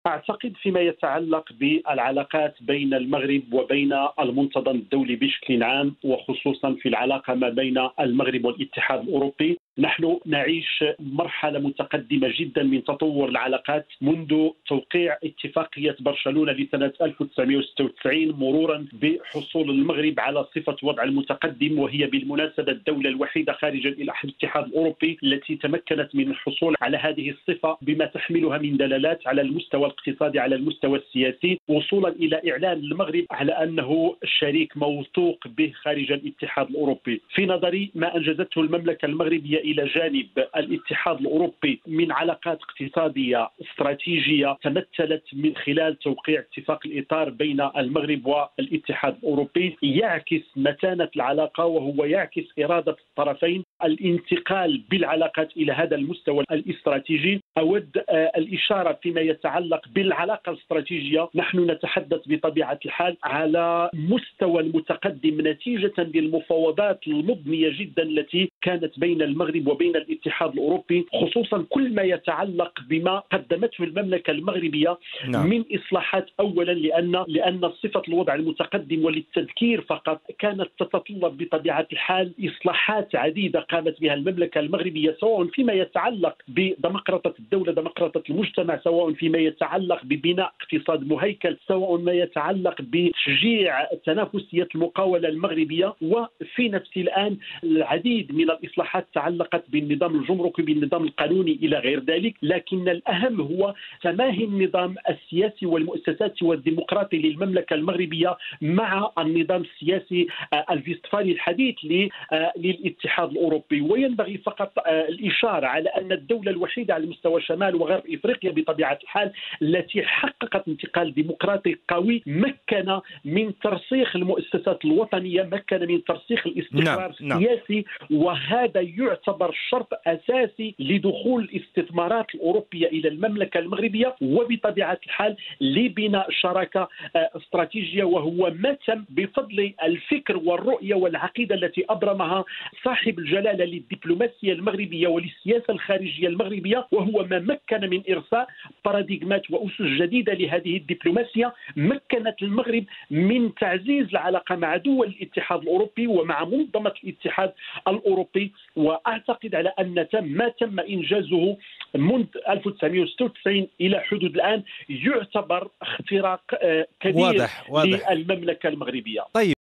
أعتقد فيما يتعلق بالعلاقات بين المغرب وبين المنتظم الدولي بشكل عام، وخصوصا في العلاقة ما بين المغرب والاتحاد الأوروبي، نحن نعيش مرحلة متقدمة جدا من تطور العلاقات منذ توقيع اتفاقية برشلونة لسنة 1996، مرورا بحصول المغرب على صفة وضع المتقدم، وهي بالمناسبة الدولة الوحيدة خارج الاتحاد الأوروبي التي تمكنت من الحصول على هذه الصفة، بما تحملها من دلالات على المستوى الاقتصادي، على المستوى السياسي، وصولا إلى إعلان المغرب على أنه شريك موثوق به خارج الاتحاد الأوروبي. في نظري ما أنجزته المملكة المغربية إلى جانب الاتحاد الأوروبي من علاقات اقتصادية استراتيجية تمثلت من خلال توقيع اتفاق الإطار بين المغرب والاتحاد الأوروبي، يعكس متانة العلاقة، وهو يعكس إرادة الطرفين الانتقال بالعلاقات إلى هذا المستوى الاستراتيجي. أود الإشارة فيما يتعلق بالعلاقة الاستراتيجية، نحن نتحدث بطبيعة الحال على مستوى المتقدم نتيجة للمفاوضات المضنية جدا التي كانت بين المغرب وبين الاتحاد الأوروبي، خصوصا كل ما يتعلق بما قدمته المملكة المغربية من إصلاحات. أولا لأن صفة الوضع المتقدم وللتذكير فقط كانت تتطلب بطبيعة الحال إصلاحات عديدة قامت بها المملكة المغربية، سواء فيما يتعلق بديمقراطية الدولة، ديمقراطية المجتمع، سواء فيما يتعلق ببناء اقتصاد مهيكل، سواء ما يتعلق بتشجيع تنافسية المقاولة المغربية. وفي نفس الآن العديد من الإصلاحات تعلقت بالنظام الجمركي، بالنظام القانوني إلى غير ذلك، لكن الأهم هو تماهي النظام السياسي والمؤسساتي والديمقراطي للمملكة المغربية مع النظام السياسي الفيستفالي الحديث للاتحاد الأوروبي. وينبغي فقط الإشارة على أن الدولة الوحيدة على مستوى شمال وغرب إفريقيا بطبيعة الحال التي حققت انتقال ديمقراطي قوي، مكن من ترسيخ المؤسسات الوطنية، مكن من ترسيخ الاستقرار السياسي، وهذا يعتبر شرط أساسي لدخول الاستثمارات الأوروبية إلى المملكة المغربية، وبطبيعة الحال لبناء شراكة استراتيجية، وهو ما تم بفضل الفكر والرؤية والعقيدة التي أبرمها صاحب الجلالة للدبلوماسية المغربية وللسياسة الخارجية المغربية، وهو ما مكن من إرساء باراديغمات وأسس جديدة لهذه الدبلوماسية، مكنت المغرب من تعزيز العلاقة مع دول الاتحاد الأوروبي ومع منظمة الاتحاد الأوروبي. وأعتقد على أن ما تم إنجازه منذ 1996 إلى حدود الآن يعتبر اختراق كبير واضح. للمملكة المغربية. طيب.